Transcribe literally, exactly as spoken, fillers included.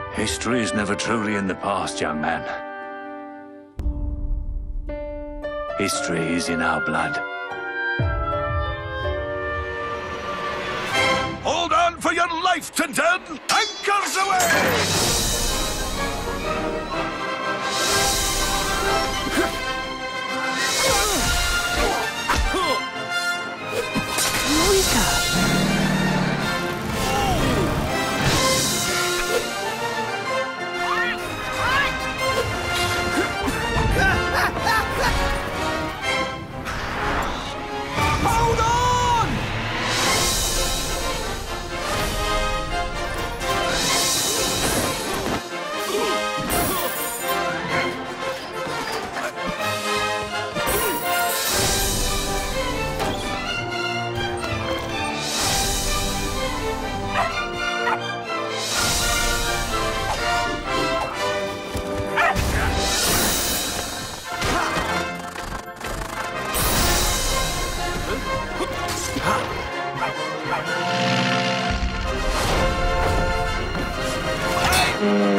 History is never truly in the past, young man. History is in our blood. Hold on for your life, Tintin! Anchors away! Hold on! Hey!